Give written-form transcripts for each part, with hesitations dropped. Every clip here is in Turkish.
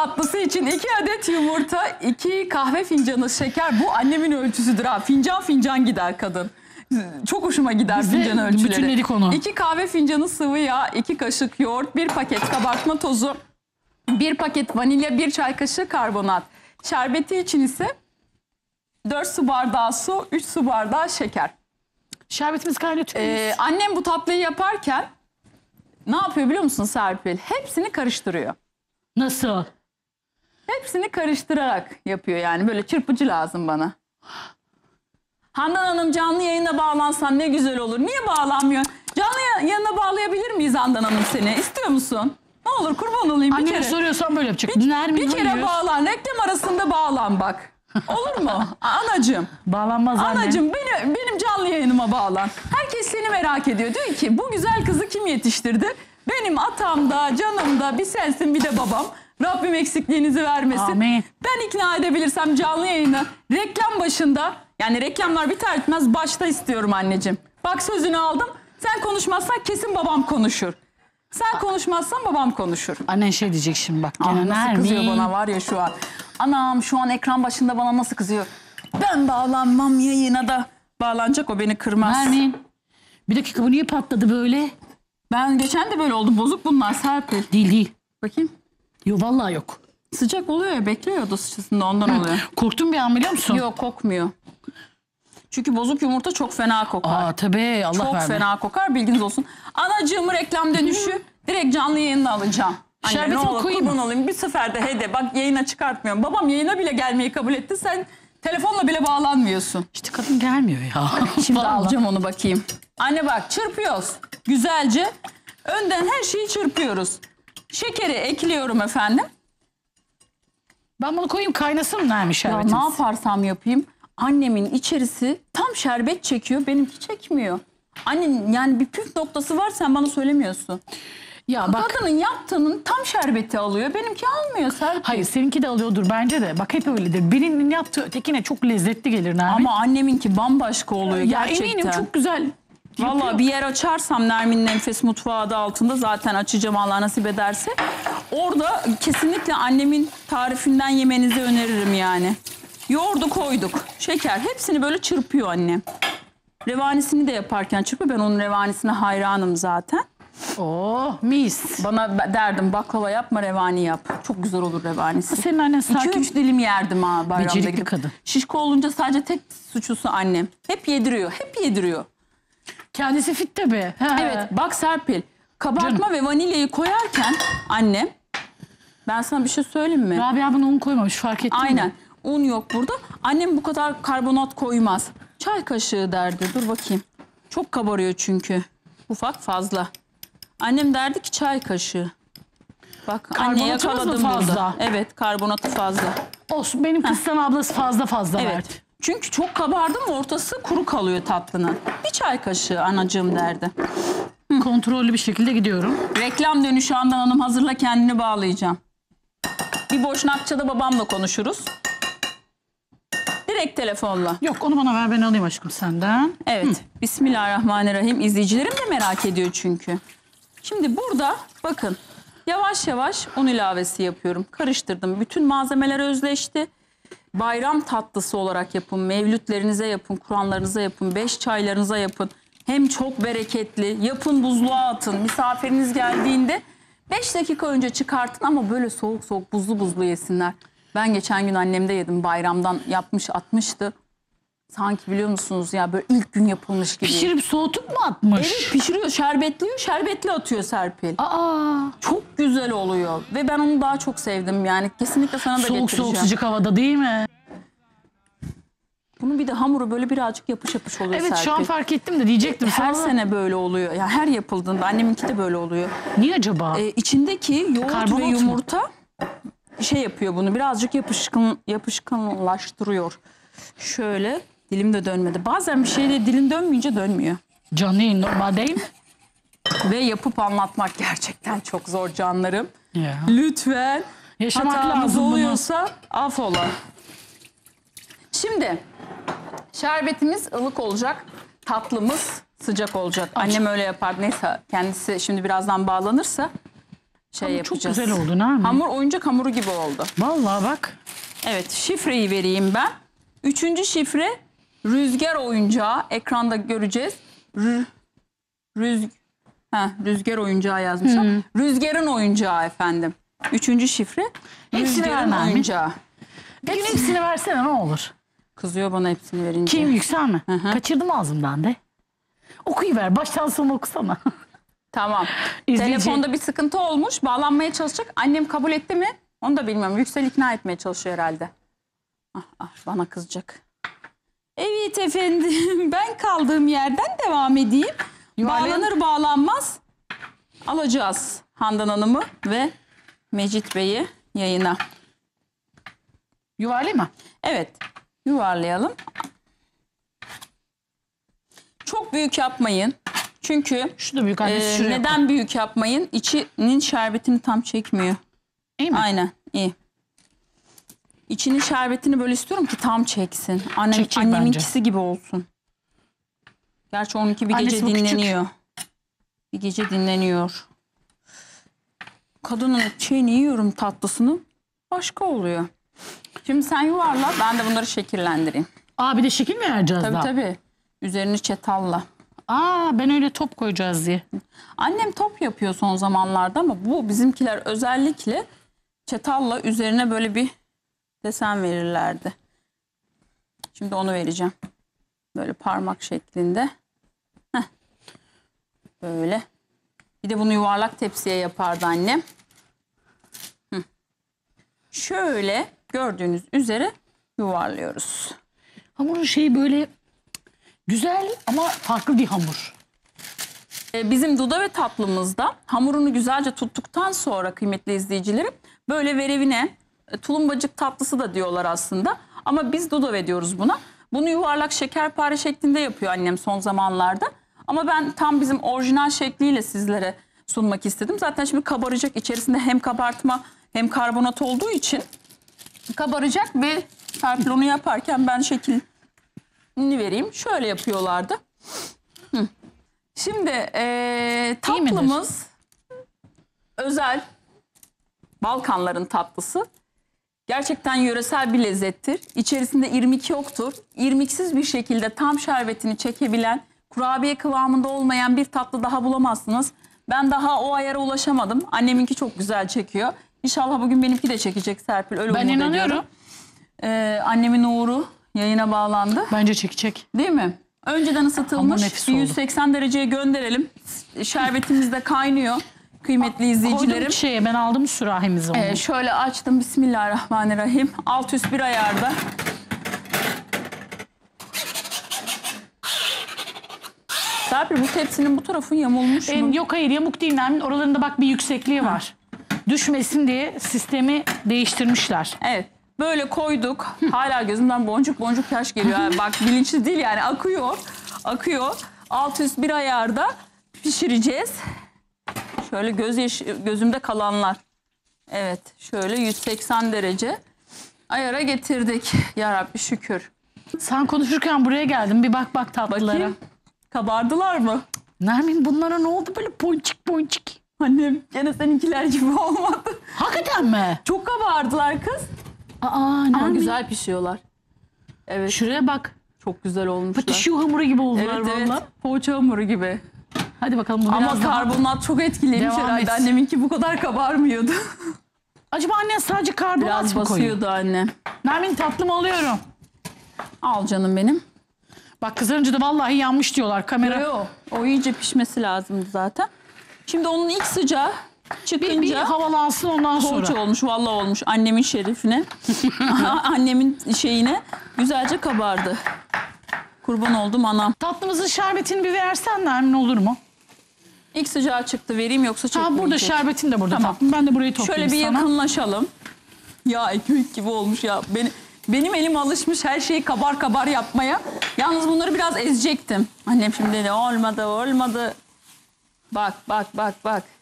tatlısı için 2 adet yumurta, 2 kahve fincanı şeker. Bu annemin ölçüsüdür ha. Fincan fincan gider kadın. Çok hoşuma gider Biz de fincan ölçüleri. bütünledik onu. 2 kahve fincanı sıvı yağ, 2 kaşık yoğurt, 1 paket kabartma tozu, 1 paket vanilya, 1 çay kaşığı karbonat. Şerbeti için ise 4 su bardağı su, 3 su bardağı şeker. Şerbetimizi kaynatıyoruz. Annem bu tatlıyı yaparken ne yapıyor biliyor musun Serpil? Hepsini karıştırıyor. Nasıl? Hepsini karıştırarak yapıyor yani. Böyle çırpıcı lazım bana. Handan Hanım canlı yayına bağlansan ne güzel olur. Niye bağlanmıyor? Canlı yayına bağlayabilir miyiz Handan Hanım seni? İstiyor musun? Ne olur kurban olayım bir Anneme kere. soruyorsan böyle yapacak. Bir kere bağlan. Reklam arasında bağlan bak. Olur mu? Anacığım. Bağlanmaz anne. Anacığım benim canlı yayınıma bağlan. Herkes seni merak ediyor. Diyor ki bu güzel kızı kim yetiştirdi? Benim atamda, canımda bir sensin bir de babam. Rabbim eksikliğinizi vermesin. Amin. Ben ikna edebilirsem canlı yayını reklam başında, yani reklamlar biter bitmez başta istiyorum anneciğim. Bak sözünü aldım. Sen konuşmazsan kesin babam konuşur. Sen konuşmazsan babam konuşur. Annen şey diyecek şimdi bak. Gene Nasıl kızıyor bana var ya şu an. Anam şu an ekran başında bana nasıl kızıyor. Ben bağlanmam yayına da. Bağlanacak o beni kırmaz. Nermin. Bir dakika bu niye patladı böyle? Ben geçen de böyle oldu. Bozuk bunlar Serpil. Değil. Bakayım. Yok vallahi yok. Sıcak oluyor ya, bekliyor oda sıçrasında ondan oluyor. Korktum bir an biliyor musun? Yok kokmuyor. Çünkü bozuk yumurta çok fena kokar. Aa tabii Allah çok verme. fena kokar, bilginiz olsun. Anacığımı reklam dönüşü direkt canlı yayında alacağım. Anne, Şerbetimi ne olur koyayım kurban mı? olayım bir seferde hede bak yayına çıkartmıyorum. Babam yayına bile gelmeyi kabul etti, sen telefonla bile bağlanmıyorsun. İşte kadın gelmiyor ya. Şimdi Vallahi. alacağım onu bakayım. Anne bak çırpıyoruz güzelce. Önden her şeyi çırpıyoruz. Şekeri ekliyorum efendim. Ben bunu koyayım kaynasın mı Nermin Ya şerbetimiz? ne yaparsam yapayım annemin içerisi tam şerbet çekiyor, benimki çekmiyor. Annen yani bir püf noktası var, sen bana söylemiyorsun. Ya bak. Kadının yaptığının tam şerbeti alıyor, benimki almıyor Serpil. Hayır seninki de alıyordur bence de. Bak hep öyledir. Birinin yaptığı ötekine çok lezzetli gelir Nermin. Ama anneminki bambaşka oluyor ya gerçekten. eminim çok güzel. Vallahi yapıyor. bir yer açarsam Nermin'in Enfes Mutfağı adı altında, zaten açacağım Allah nasip ederse. Orada kesinlikle annemin tarifinden yemenizi öneririm yani. Yoğurdu koyduk, şeker, hepsini böyle çırpıyor annem. Revanisini de yaparken çırpıyor. Ben onun revanisine hayranım zaten. Oh mis. Bana derdim baklava yapma, revani yap. Çok güzel olur revanisi. Senin annen sakin. 2-3 dilim yerdim ha bayramda Becerikli gidip. kadın. Şişko olunca sadece tek suçlusu annem. Hep yediriyor, hep yediriyor. Kendisi fit tabii. Evet bak Serpil, kabartma ve vanilyayı koyarken annem, ben sana bir şey söyleyeyim mi? Rabia buna un koymamış fark ettin mi? Aynen, un yok burada. Annem bu kadar karbonat koymaz. Çay kaşığı derdi, dur bakayım. Çok kabarıyor çünkü. Ufak fazla. Annem derdi ki çay kaşığı. Bak anne Karbonatımız mı yakaladım fazla? burada. Evet, karbonatı fazla. Olsun benim kız sana ablası fazla verdi. Evet. Çünkü çok kabardı mı ortası kuru kalıyor tatlının. Bir çay kaşığı anacığım derdi. Kontrollü bir şekilde gidiyorum. Reklam dönüşü Handan Hanım, hazırla kendini bağlayacağım. Bir Boşnakça'da babamla konuşuruz. Direkt telefonla. Yok onu bana ver ben alayım aşkım senden. Evet. Bismillahirrahmanirrahim. İzleyicilerim de merak ediyor çünkü. Şimdi burada bakın yavaş yavaş un ilavesi yapıyorum. Karıştırdım. Bütün malzemeler özleşti. Bayram tatlısı olarak yapın. Mevlütlerinize yapın. Kur'anlarınıza yapın. 5 çaylarınıza yapın. Hem çok bereketli. Yapın, buzluğa atın. Misafiriniz geldiğinde 5 dakika önce çıkartın ama böyle soğuk soğuk buzlu buzlu yesinler. Ben geçen gün annemde yedim. Bayramdan yapmış atmıştı. Sanki biliyor musunuz ya böyle ilk gün yapılmış gibi. Pişirip soğutup mu atmış? Evet, pişiriyor, şerbetliyor, şerbetli atıyor Serpil. Aa, Çok güzel oluyor ve ben onu daha çok sevdim yani. Kesinlikle sana da soğuk getireceğim. soğuk sıcak havada değil mi? Bunun bir de hamuru böyle birazcık yapış yapış oluyor Evet Serpil. şu an fark ettim de diyecektim. Her sana. sene böyle oluyor. Yani her yapıldığında, anneminki de böyle oluyor. Niye acaba? İçindeki yoğurt Karbonat ve mı? yumurta şey yapıyor bunu, birazcık yapışkanlaştırıyor. Şöyle, dilim de dönmedi. Bazen bir şeyde dilin dönmeyince dönmüyor. Canlı yayın normal değil mi? Ve yapıp anlatmak gerçekten çok zor canlarım. Ya. Lütfen Yaşamak hatamız lazım bunu. oluyorsa affola. Şimdi şerbetimiz ılık olacak. Tatlımız sıcak olacak. Annem öyle yapar. Neyse kendisi şimdi birazdan bağlanırsa Ama yapacağız. çok güzel oldu Nermin. Hamur oyuncak hamuru gibi oldu. Vallahi bak. Evet, şifreyi vereyim ben. 3. şifre rüzgar oyuncağı. Ekranda göreceğiz. Rüzgar oyuncağı yazmışım. Rüzgarın oyuncağı efendim. 3. şifre Hepsini rüzgarın vermem mi? oyuncağı. Bugün hepsini versene ne olur. Kızıyor bana hepsini verince. Kim Yüksel mi? hı. Kaçırdım ağzımdan de. Okuyuver. Baştan sona okusana. Tamam. İzleyici. Telefonda bir sıkıntı olmuş. Bağlanmaya çalışacak. Annem kabul etti mi? Onu da bilmiyorum. Yüksel ikna etmeye çalışıyor herhalde. Bana kızacak. Evet efendim. Ben kaldığım yerden devam edeyim. Bağlanır bağlanmaz alacağız Handan Hanım'ı ve Mecit Bey'i yayına. Yuvarlayayım mı? Evet. Yuvarlayalım. Çok büyük yapmayın. Çünkü Şu da büyük annesi şuraya koy. neden büyük yapmayın? İçinin şerbetini tam çekmiyor. İyi mi? Aynen iyi. İçinin şerbetini böyle istiyorum ki tam çeksin. Çekecek Anneminkisi gibi olsun. Gerçi onunki bir Annesi gece bu küçük. dinleniyor. Bir gece dinleniyor. Kadının şeyini yiyorum tatlısını. Başka oluyor. Şimdi sen yuvarla ben de bunları şekillendireyim. Bir de şekil mi vereceğiz Tabii daha? tabii. Üzerini çatalla. Ben öyle top koyacağız diye. Annem top yapıyor son zamanlarda ama bu bizimkiler özellikle çatalla üzerine böyle bir desen verirlerdi. Şimdi onu vereceğim. Böyle parmak şeklinde. Heh. Böyle. Bir de bunu yuvarlak tepsiye yapardı annem. Şöyle gördüğünüz üzere yuvarlıyoruz. Hamurun şeyi böyle güzel ama farklı bir hamur. Bizim duda ve tatlımızda hamurunu güzelce tuttuktan sonra kıymetli izleyicilerim böyle verevine tulumbacık tatlısı da diyorlar aslında. Ama biz dudove diyoruz buna. Bunu yuvarlak şekerpare şeklinde yapıyor annem son zamanlarda. Ama ben tam bizim orijinal şekliyle sizlere sunmak istedim. Zaten şimdi kabaracak, içerisinde hem kabartma hem karbonat olduğu için kabaracak ve Serpil onu yaparken ben şeklini vereyim. Şöyle yapıyorlardı. Şimdi tatlımız özel Balkanların tatlısı. Gerçekten yöresel bir lezzettir. İçerisinde irmik yoktur. İrmiksiz bir şekilde tam şerbetini çekebilen, kurabiye kıvamında olmayan bir tatlı daha bulamazsınız. Ben daha o ayara ulaşamadım. Anneminki çok güzel çekiyor. İnşallah bugün benimki de çekecek Serpil. Öyle Ben umut inanıyorum. ediyorum. Annemin uğru yayına bağlandı. Bence çekecek. Değil mi? Önceden Hamur ısıtılmış. nefis Bir oldu. 180 dereceye gönderelim. Şerbetimiz de kaynıyor. Kıymetli izleyicilerim. Koydum şeye, ben aldım sürahimizi onu. Şöyle açtım. Bismillahirrahmanirrahim. Alt üst bir ayarda. Serpil bu tepsinin bu tarafı yamulmuş mu? Yok hayır, yamuk değil Nermin. Oralarında bak bir yüksekliği var. Düşmesin diye sistemi değiştirmişler. Evet. Böyle koyduk. Hala gözümden boncuk boncuk yaş geliyor. Yani bak bilinçli değil yani akıyor. Akıyor. Alt üst bir ayarda pişireceğiz. Şöyle gözümde kalanlar. Evet. Şöyle 180 derece ayara getirdik. Ya Rabbi şükür. Sen konuşurken buraya geldim. Bir bak tatlılara. Bakayım. Kabardılar mı? Nermin bunlara ne oldu böyle ponçik ponçik? Annem gene seninkiler gibi olmadı. Hakikaten mi? Çok kabardılar kız. Ama Nermin. güzel pişiyorlar. Evet. Şuraya bak. Çok güzel olmuşlar. Pati şu hamuru gibi oldular Evet valla. evet. Poğaça hamuru gibi. Hadi bakalım bu Ama biraz daha... karbonat çok etkiliymiş Devam herhalde. etsin. Anneminki bu kadar kabarmıyordu. Acaba annen sadece karbonat Biraz mı koyuyor? basıyordu annem. Nermin tatlımı alıyorum. Al canım benim. Bak kızarınca da vallahi yanmış diyorlar kamera. Yo, o iyice pişmesi lazımdı zaten. Şimdi onun ilk sıcağı çıkınca... Bir havalansın ondan sonra. Poğaça olmuş, vallahi olmuş. Annemin şerifine. Annemin şeyine güzelce kabardı. Kurban oldum anam. Tatlımızın şerbetini bir versen Nermin olur mu? İlk sıcağı çıktı, vereyim yoksa çekmeyecek. Burada şerbetin de burada Tamam. tatlım. Ben de burayı toplayayım Şöyle bir sana. yakınlaşalım. Ya ekmek gibi olmuş ya. Benim elim alışmış her şeyi kabar kabar yapmaya. Yalnız bunları biraz ezecektim. Annem şimdi dedi olmadı. Bak.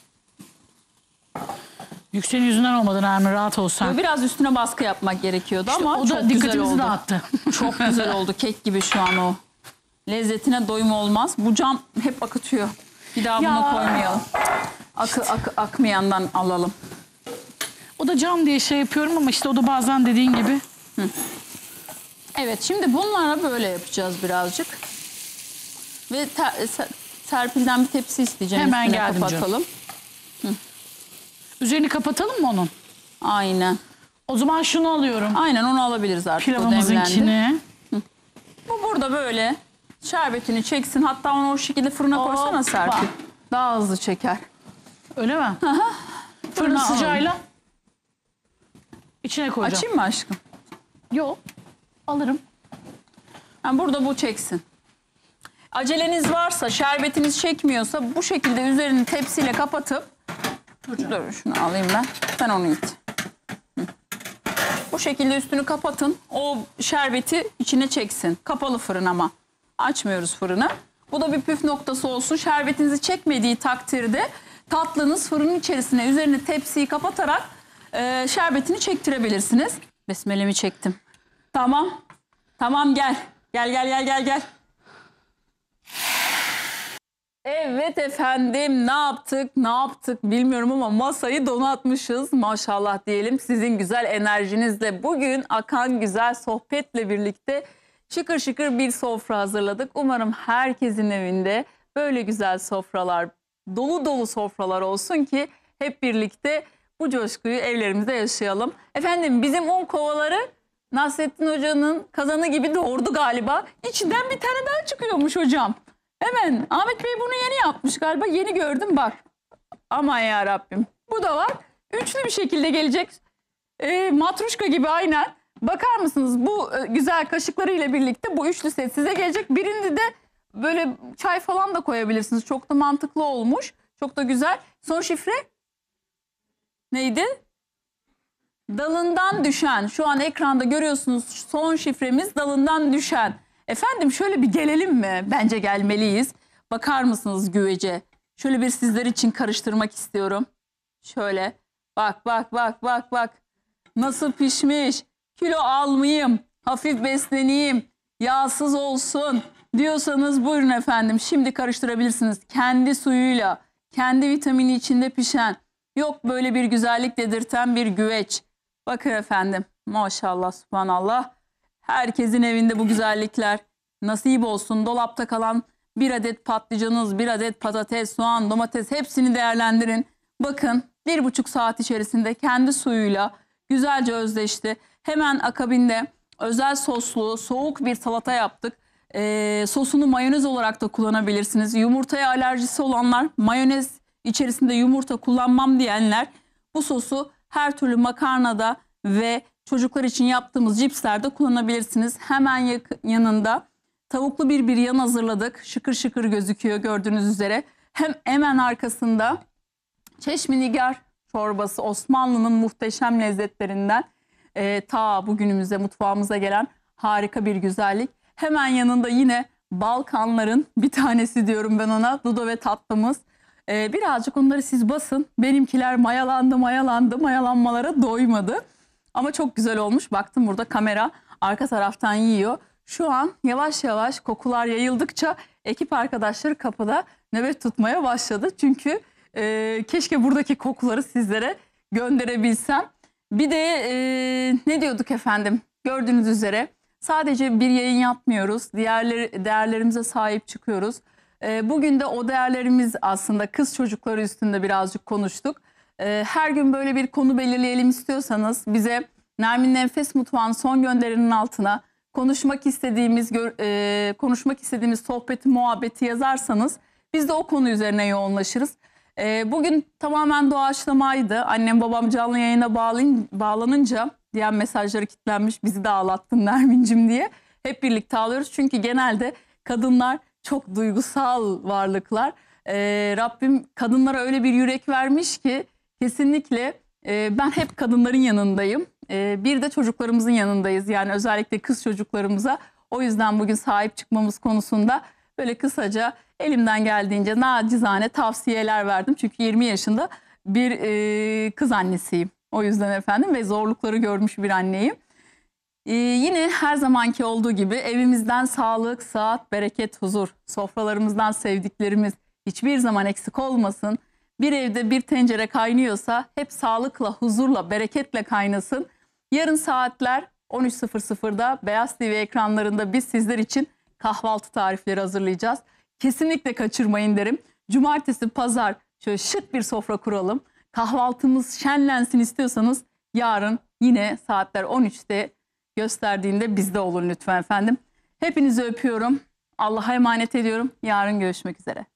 Yüksel'in yüzünden olmadı Nermin, rahat olsan. Biraz üstüne baskı yapmak gerekiyordu İşte ama o da çok güzel dikkatimizi oldu. dağıttı. Çok güzel oldu. Kek gibi şu an o. Lezzetine doyum olmaz. Bu cam hep akıtıyor. Bir daha Ya. bunu koymayalım. akmayandan alalım. O da cam diye şey yapıyorum ama işte o da bazen dediğin gibi. Evet, şimdi bunlara böyle yapacağız birazcık. Ve Serpil'den bir tepsi isteyeceğim. Hemen Üstüne geldim kapatalım. Üzerini kapatalım mı onun? Aynen. O zaman şunu alıyorum. Aynen, onu alabiliriz artık. Pilavımızınkini. Bu burada böyle şerbetini çeksin. Hatta onu o şekilde fırına koysana Serpil. Daha hızlı çeker. Öyle mi? Fırın Fırına sıcağıyla içine koyacağım. Açayım mı aşkım? Yok. Alırım. Yani burada bu çeksin. Aceleniz varsa, şerbetiniz çekmiyorsa bu şekilde üzerini tepsiyle kapatıp... Dur şunu alayım ben. Sen onu it. Bu şekilde üstünü kapatın. O şerbeti içine çeksin. Kapalı fırın ama. Açmıyoruz fırını. Bu da bir püf noktası olsun. Şerbetinizi çekmediği takdirde tatlınız fırının içerisine üzerine tepsiyi kapatarak şerbetini çektirebilirsiniz. Besmelemi çektim. Tamam. Tamam, gel. Gel. Evet efendim, ne yaptık bilmiyorum ama masayı donatmışız maşallah diyelim. Sizin güzel enerjinizle bugün akan güzel sohbetle birlikte şıkır şıkır bir sofra hazırladık. Umarım herkesin evinde böyle güzel sofralar, dolu dolu sofralar olsun ki hep birlikte bu coşkuyu evlerimizde yaşayalım. Efendim, bizim un kovaları Nasrettin Hoca'nın kazanı gibi doğurdu galiba. İçinden bir tane daha çıkıyormuş hocam. Hemen Ahmet Bey bunu yeni yapmış galiba. Yeni gördüm bak. Aman ya Rabbim. Bu da var. Üçlü bir şekilde gelecek. Matruşka gibi aynen. Bakar mısınız bu güzel kaşıklarıyla birlikte bu üçlü set size gelecek. Birinde de böyle çay falan da koyabilirsiniz. Çok da mantıklı olmuş. Çok da güzel. Son şifre neydi? Dalından düşen. Şu an ekranda görüyorsunuz, son şifremiz dalından düşen. Efendim şöyle bir gelelim mi? Bence gelmeliyiz. Bakar mısınız güvece? Şöyle bir sizler için karıştırmak istiyorum. Şöyle bak. Nasıl pişmiş? Kilo almayayım, hafif besleneyim, yağsız olsun diyorsanız buyurun efendim. Şimdi karıştırabilirsiniz. Kendi suyuyla, kendi vitamini içinde pişen, yok böyle bir güzellik dedirten bir güveç. Bakın efendim, maşallah, subhanallah. Herkesin evinde bu güzellikler nasip olsun. Dolapta kalan bir adet patlıcanınız, bir adet patates, soğan, domates hepsini değerlendirin. Bakın 1,5 saat içerisinde kendi suyuyla güzelce özleşti. Hemen akabinde özel soslu soğuk bir salata yaptık. Sosunu mayonez olarak da kullanabilirsiniz. Yumurtaya alerjisi olanlar, mayonez içerisinde yumurta kullanmam diyenler bu sosu her türlü makarnada ve çocuklar için yaptığımız cipslerde kullanabilirsiniz. Hemen yanında tavuklu bir biryan hazırladık. Şıkır şıkır gözüküyor gördüğünüz üzere. Hemen arkasında Çeşmi Nigar çorbası, Osmanlı'nın muhteşem lezzetlerinden ta bugünümüze, mutfağımıza gelen harika bir güzellik. Hemen yanında yine Balkanların bir tanesi diyorum ben ona, Dudo ve tatlımız. Birazcık onları siz basın. Benimkiler mayalanmalara doymadı. Ama çok güzel olmuş. Baktım burada kamera arka taraftan yiyor. Şu an yavaş yavaş kokular yayıldıkça ekip arkadaşları kapıda nöbet tutmaya başladı. Çünkü keşke buradaki kokuları sizlere gönderebilsem. Bir de ne diyorduk efendim? Gördüğünüz üzere sadece bir yayın yapmıyoruz. Değerlerimize sahip çıkıyoruz. Bugün de o değerlerimiz aslında kız çocukları üstünde birazcık konuştuk. Her gün böyle bir konu belirleyelim istiyorsanız bize Nermin'in Enfes Mutfağı'nın son gönderinin altına konuşmak istediğimiz sohbeti, muhabbeti yazarsanız biz de o konu üzerine yoğunlaşırız. Bugün tamamen doğaçlamaydı. Annem babam canlı yayına bağlanınca diğer mesajları kilitlenmiş, bizi de ağlattın Nermin'cim diye hep birlikte ağlıyoruz. Çünkü genelde kadınlar çok duygusal varlıklar. Rabbim kadınlara öyle bir yürek vermiş ki kesinlikle ben hep kadınların yanındayım. Bir de çocuklarımızın yanındayız. Yani özellikle kız çocuklarımıza. O yüzden bugün sahip çıkmamız konusunda böyle kısaca elimden geldiğince nacizane tavsiyeler verdim. Çünkü 20 yaşında bir kız annesiyim. O yüzden efendim ve zorlukları görmüş bir anneyim. Yine her zamanki olduğu gibi evimizden sağlık, sıhhat, bereket, huzur, sofralarımızdan sevdiklerimiz hiçbir zaman eksik olmasın. Bir evde bir tencere kaynıyorsa hep sağlıkla, huzurla, bereketle kaynasın. Yarın saatler 13.00'da Beyaz TV ekranlarında biz sizler için kahvaltı tarifleri hazırlayacağız. Kesinlikle kaçırmayın derim. Cumartesi, pazar şöyle şık bir sofra kuralım. Kahvaltımız şenlensin istiyorsanız yarın yine saatler 13'te gösterdiğinde bizde olun lütfen efendim. Hepinizi öpüyorum. Allah'a emanet ediyorum. Yarın görüşmek üzere.